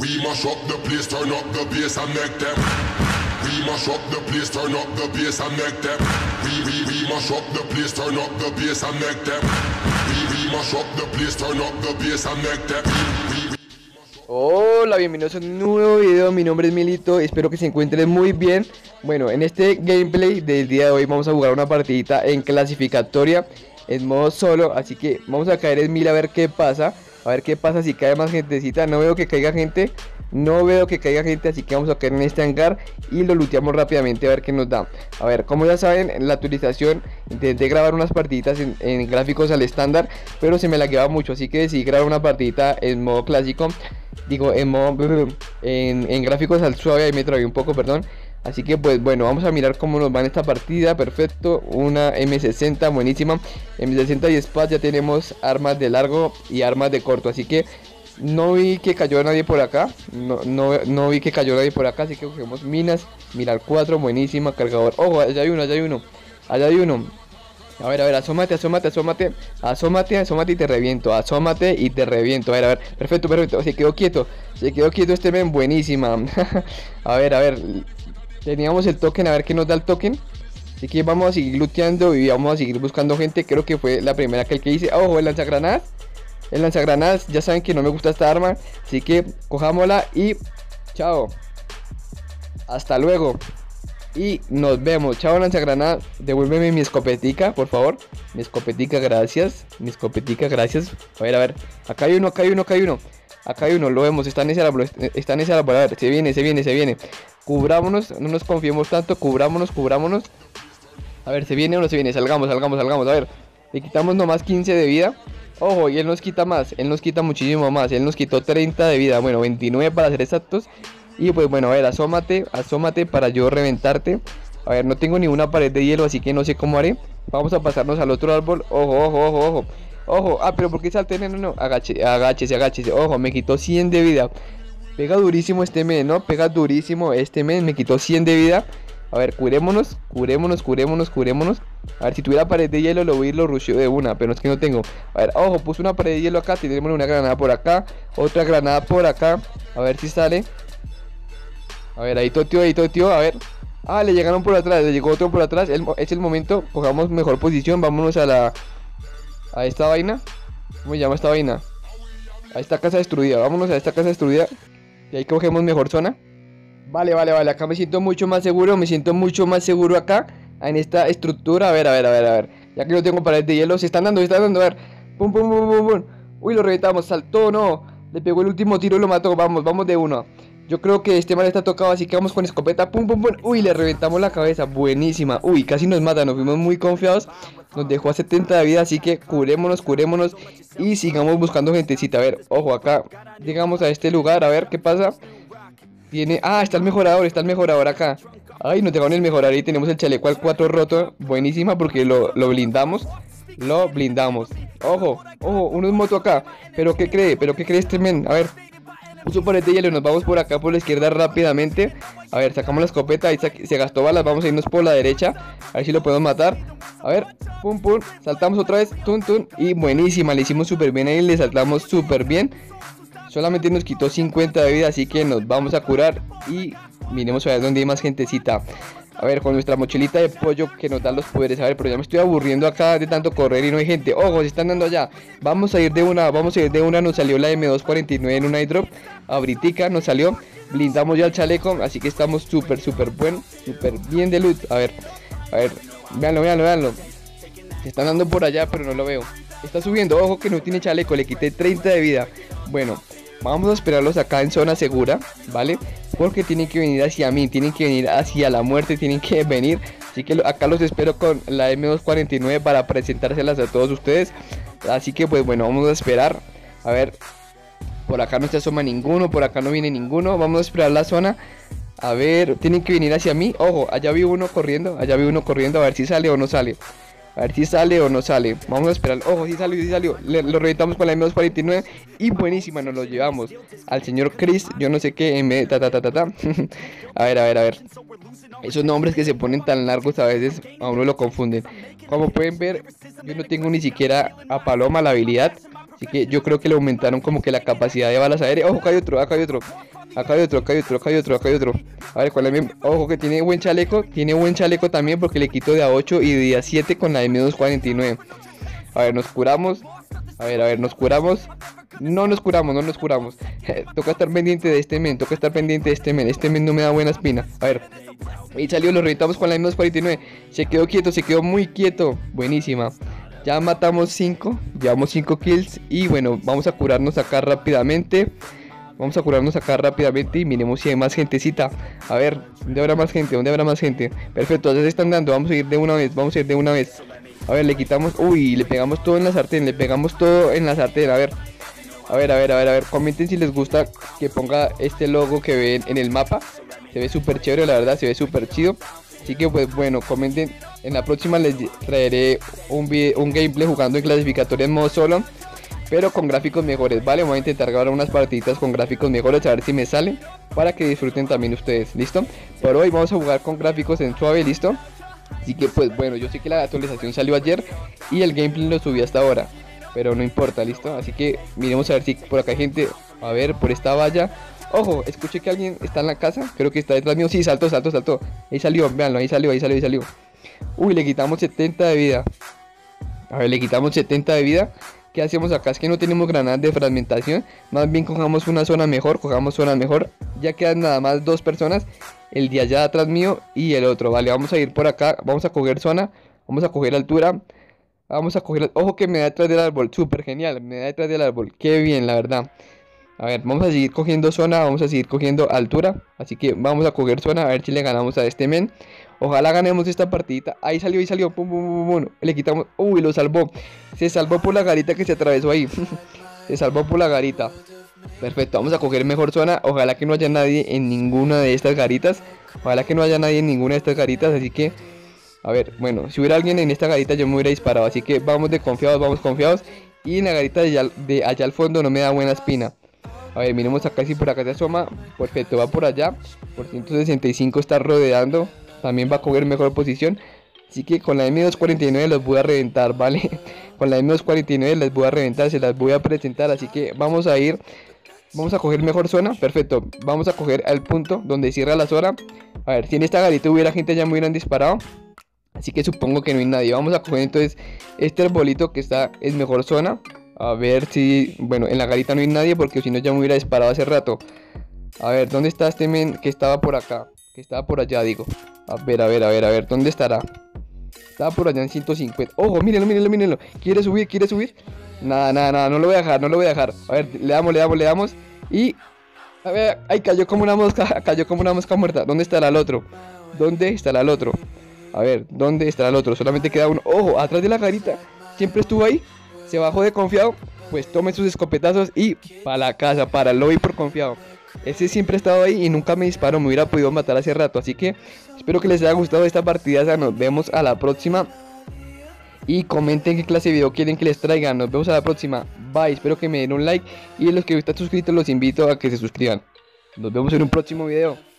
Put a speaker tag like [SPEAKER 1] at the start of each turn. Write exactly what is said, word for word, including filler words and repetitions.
[SPEAKER 1] we mash up the place, turn up the bass and make them. We mash up the place, turn up the bass and make them. We we we mash up the place, turn up the bass and make them. We we mash up the place, turn up the bass and make them. We, we,
[SPEAKER 2] Hola, bienvenidos a un nuevo video, mi nombre es Milito, espero que se encuentren muy bien. Bueno, en este gameplay del día de hoy vamos a jugar una partidita en clasificatoria en modo solo, así que vamos a caer en mil a ver qué pasa. A ver qué pasa si cae más gentecita. No veo que caiga gente, no veo que caiga gente, así que vamos a caer en este hangar y lo looteamos rápidamente a ver qué nos da. A ver, como ya saben, en la actualización intenté grabar unas partiditas en, en gráficos al estándar, pero se me lagueaba mucho, así que decidí grabar una partidita en modo clásico. Digo, en modo en, en gráficos al suave, ahí me trabé un poco, perdón. Así que pues bueno, vamos a mirar cómo nos va en esta partida. Perfecto, una M sesenta, buenísima. M sesenta y Spaz, ya tenemos armas de largo y armas de corto. Así que no vi que cayó nadie por acá. No, no, no vi que cayó nadie por acá, así que cogemos minas. Mirar cuatro, buenísima, cargador. Ojo, allá hay uno, allá hay uno. Allá hay uno. A ver, a ver, asómate, asómate, asómate. Asómate, asómate y te reviento. Asómate y te reviento. A ver, a ver, perfecto, perfecto. Se quedó quieto. Se quedó quieto este men, buenísima. A ver, a ver. Teníamos el token, a ver qué nos da el token. Así que vamos a seguir looteando y vamos a seguir buscando gente. Creo que fue la primera que el que hice. Ojo, el lanzagranadas. El lanzagranadas, ya saben que no me gusta esta arma. Así que cojámosla y chao. Hasta luego. Y nos vemos. Chao, lanzagranadas. Devuélveme mi escopetica, por favor. Mi escopetica, gracias. Mi escopetica, gracias. A ver, a ver. Acá hay uno, acá hay uno, acá hay uno. Acá hay uno, lo vemos, está en ese árbol, está en ese árbol, a ver, se viene, se viene, se viene. Cubrámonos, no nos confiemos tanto, cubrámonos, cubrámonos. A ver, se viene o no se viene, salgamos, salgamos, salgamos, a ver. Le quitamos nomás quince de vida. Ojo, y él nos quita más, él nos quita muchísimo más, él nos quitó treinta de vida, bueno, veintinueve para ser exactos. Y pues bueno, a ver, asómate, asómate para yo reventarte. A ver, no tengo ninguna pared de hielo, así que no sé cómo haré. Vamos a pasarnos al otro árbol, ojo, ojo, ojo, ojo. Ojo, ah, pero ¿por qué salté? No, no, no, agache, agáchese, agáchese. Ojo, me quitó cien de vida. Pega durísimo este men, ¿no? Pega durísimo este men, me quitó cien de vida. A ver, curémonos, curémonos, curémonos, curémonos. A ver, si tuviera pared de hielo lo voy a ir, lo rusheo de una, pero es que no tengo. A ver, ojo, puse una pared de hielo acá, tenemos una granada por acá, otra granada por acá. A ver si sale. A ver, ahí totio, ahí totio, a ver. Ah, le llegaron por atrás, le llegó otro por atrás. El, es el momento, cojamos mejor posición, vámonos a la... A esta vaina. ¿Cómo se llama esta vaina? A esta casa destruida. Vámonos a esta casa destruida. Y ahí cogemos mejor zona. Vale, vale, vale. Acá me siento mucho más seguro. Me siento mucho más seguro acá. En esta estructura. A ver, a ver, a ver, a ver. Ya que no tengo pared de hielo. Se están dando, se están dando. A ver. Pum, pum, pum, pum, pum. Uy, lo reventamos. Saltó, no. Le pegó el último tiro y lo mató. Vamos, vamos de uno. Yo creo que este man está tocado, así que vamos con escopeta. Pum, pum, pum. Uy, le reventamos la cabeza. Buenísima. Uy, casi nos mata. Nos fuimos muy confiados. Nos dejó a setenta de vida, así que curémonos, curémonos y sigamos buscando gentecita. A ver, ojo, acá llegamos a este lugar, a ver qué pasa. Tiene... Ah, está el mejorador, está el mejorador acá. Ay, nos dejaron el mejorador y tenemos el chaleco al cuatro roto. Buenísima porque lo, lo blindamos. Lo blindamos. Ojo, ojo, uno es moto acá. ¿Pero qué cree? ¿Pero qué cree este men? A ver. Puso pared de hielo, nos vamos por acá por la izquierda rápidamente. A ver, sacamos la escopeta, ahí se gastó balas, vamos a irnos por la derecha. A ver si lo podemos matar. A ver, pum pum, saltamos otra vez, tun tun. Y buenísima, le hicimos súper bien ahí, le saltamos súper bien. Solamente nos quitó cincuenta de vida, así que nos vamos a curar. Y miremos a ver dónde hay más gentecita. A ver, con nuestra mochilita de pollo que nos dan los poderes. A ver, pero ya me estoy aburriendo acá de tanto correr y no hay gente. Ojo, se están dando allá. Vamos a ir de una, vamos a ir de una. Nos salió la M doscientos cuarenta y nueve en un airdrop. Ahorita nos salió. Blindamos ya el chaleco, así que estamos súper, súper buen, súper bien de loot. A ver, a ver, véanlo, véanlo, véanlo. Se están dando por allá, pero no lo veo. Está subiendo, ojo que no tiene chaleco, le quité treinta de vida. Bueno, vamos a esperarlos acá en zona segura, ¿vale? Porque tienen que venir hacia mí, tienen que venir hacia la muerte, tienen que venir. Así que acá los espero con la M doscientos cuarenta y nueve para presentárselas a todos ustedes. Así que pues bueno, vamos a esperar. A ver, por acá no se asoma ninguno, por acá no viene ninguno. Vamos a esperar la zona. A ver, tienen que venir hacia mí. Ojo, allá vi uno corriendo, allá vi uno corriendo. A ver si sale o no sale. A ver si sale o no sale. Vamos a esperar. Ojo, si salió, si salió. Le, lo reventamos con la M doscientos cuarenta y nueve. Y buenísima, nos lo llevamos. Al señor Chris, yo no sé qué. M, ta, ta, ta, ta, ta. A ver, a ver, a ver. Esos nombres que se ponen tan largos a veces a uno lo confunden. Como pueden ver, yo no tengo ni siquiera a Paloma la habilidad. Así que yo creo que le aumentaron como que la capacidad de balas aéreas. Ojo, acá hay otro, acá hay otro. Acá hay otro, acá hay otro, acá hay otro, acá hay otro. A ver, con la M... Ojo que tiene buen chaleco. Tiene buen chaleco también porque le quito de a ocho y de a siete con la M doscientos cuarenta y nueve. A ver, nos curamos. A ver, a ver, nos curamos. No nos curamos, no nos curamos. Toca estar pendiente de este men, toca estar pendiente de este men. Este men no me da buena espina. A ver. Y salió, lo reventamos con la M doscientos cuarenta y nueve. Se quedó quieto, se quedó muy quieto. Buenísima. Ya matamos cinco. Llevamos cinco kills. Y bueno, vamos a curarnos acá rápidamente. Vamos a curarnos acá rápidamente y miremos si hay más gentecita. A ver, ¿dónde habrá más gente? ¿Dónde habrá más gente? Perfecto, ya se están dando. Vamos a ir de una vez, vamos a ir de una vez. A ver, le quitamos... Uy, le pegamos todo en la sartén, le pegamos todo en la sartén. A ver, a ver, a ver, a ver, a ver. Comenten si les gusta que ponga este logo que ven en el mapa. Se ve súper chévere, la verdad, se ve súper chido. Así que pues bueno, comenten. En la próxima les traeré un, video, un gameplay jugando en clasificatoria en modo solo, pero con gráficos mejores, ¿vale? Voy a intentar grabar unas partiditas con gráficos mejores, a ver si me salen, para que disfruten también ustedes, ¿listo? Por hoy vamos a jugar con gráficos en suave, ¿listo? Así que pues bueno, yo sé que la actualización salió ayer y el gameplay lo subí hasta ahora, pero no importa, ¿listo? Así que miremos a ver si por acá hay gente, a ver, por esta valla. Ojo, escuché que alguien está en la casa, creo que está detrás mío, sí, saltó, saltó, saltó. Ahí salió, véanlo, ahí salió, ahí salió, ahí salió. Uy, le quitamos setenta de vida. A ver, le quitamos setenta de vida. ¿Qué hacemos acá? Es que no tenemos granadas de fragmentación. Más bien cojamos una zona mejor, cojamos zona mejor. Ya quedan nada más dos personas, el de allá atrás mío y el otro. Vale, vamos a ir por acá, vamos a coger zona, vamos a coger altura. Vamos a coger, ojo que me da detrás del árbol, súper genial, me da detrás del árbol. Qué bien, la verdad. A ver, vamos a seguir cogiendo zona, vamos a seguir cogiendo altura. Así que vamos a coger zona, a ver si le ganamos a este men. Ojalá ganemos esta partidita. Ahí salió, ahí salió, pum, pum, pum, pum. Le quitamos, uy, lo salvó. Se salvó por la garita que se atravesó ahí. Se salvó por la garita. Perfecto, vamos a coger mejor zona. Ojalá que no haya nadie en ninguna de estas garitas. Ojalá que no haya nadie en ninguna de estas garitas, así que... A ver, bueno, si hubiera alguien en esta garita yo me hubiera disparado. Así que vamos de confiados, vamos confiados. Y en la garita de allá, de allá al fondo no me da buena espina. A ver, miremos acá si por acá se asoma. Perfecto, va por allá. Por ciento sesenta y cinco está rodeando. También va a coger mejor posición. Así que con la M doscientos cuarenta y nueve los voy a reventar, ¿vale? Con la M doscientos cuarenta y nueve les voy a reventar, se las voy a presentar. Así que vamos a ir. Vamos a coger mejor zona. Perfecto, vamos a coger al punto donde cierra la zona. A ver, si en esta garita hubiera gente ya me hubieran disparado. Así que supongo que no hay nadie. Vamos a coger entonces este arbolito que está en mejor zona. A ver si... Bueno, en la garita no hay nadie porque si no ya me hubiera disparado hace rato. A ver, ¿dónde está este men que estaba por acá? Que estaba por allá, digo. A ver, a ver, a ver, a ver, ¿dónde estará? Estaba por allá en ciento cincuenta. ¡Ojo! Mírenlo, mírenlo, mírenlo. ¿Quiere subir? ¿Quiere subir? Nada, nada, nada. No lo voy a dejar, no lo voy a dejar. A ver, le damos, le damos, le damos. Y... A ver, ¡ay! Cayó como una mosca. Cayó como una mosca muerta. ¿Dónde estará el otro? ¿Dónde estará el otro? A ver, ¿dónde estará el otro? Solamente queda uno. ¡Ojo! Atrás de la garita. Siempre estuvo ahí. Se bajó de confiado. Pues tome sus escopetazos y para la casa, para el lobby por confiado. Ese siempre ha estado ahí y nunca me disparó. Me hubiera podido matar hace rato. Así que espero que les haya gustado esta partida. Nos vemos a la próxima. Y comenten qué clase de video quieren que les traiga. Nos vemos a la próxima. Bye. Espero que me den un like. Y los que están suscritos los invito a que se suscriban. Nos vemos en un próximo video.